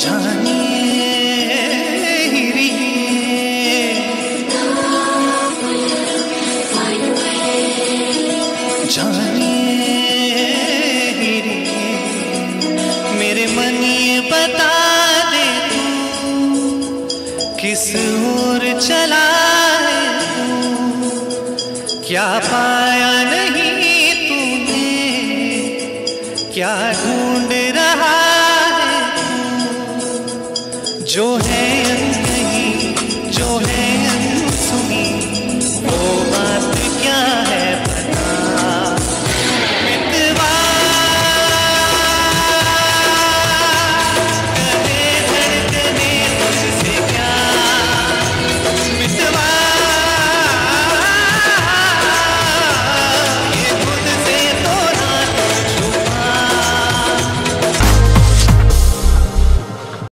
जानिए मेरे मन ये बता दे तू किस ओर चला है तू, क्या पाया नहीं तूने, क्या ढूंढ